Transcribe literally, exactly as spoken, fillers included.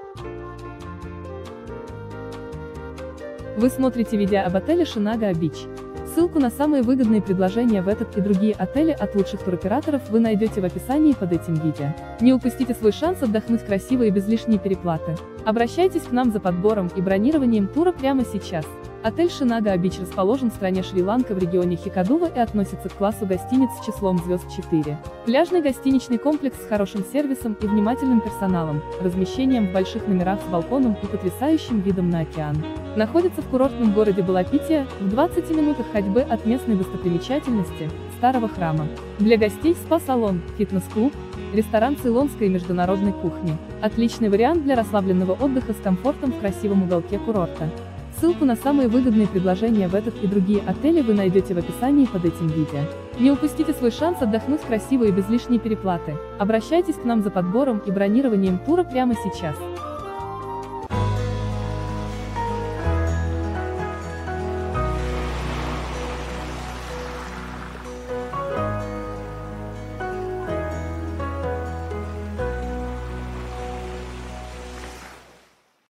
Вы смотрите видео об отеле Шинага Бич. Ссылку на самые выгодные предложения в этот и другие отели от лучших туроператоров вы найдете в описании под этим видео. Не упустите свой шанс отдохнуть красиво и без лишней переплаты. Обращайтесь к нам за подбором и бронированием тура прямо сейчас. Отель Шинага Бич расположен в стране Шри-Ланка в регионе Хикадува и относится к классу гостиниц с числом звезд четыре. Пляжный гостиничный комплекс с хорошим сервисом и внимательным персоналом, размещением в больших номерах с балконом и потрясающим видом на океан. Находится в курортном городе Балапития, в двадцати минутах ходьбы от местной достопримечательности, старого храма. Для гостей спа-салон, фитнес-клуб, ресторан цейлонской и международной кухни. Отличный вариант для расслабленного отдыха с комфортом в красивом уголке курорта. Ссылку на самые выгодные предложения в этот и другие отели вы найдете в описании под этим видео. Не упустите свой шанс отдохнуть красиво и без лишней переплаты. Обращайтесь к нам за подбором и бронированием тура прямо сейчас.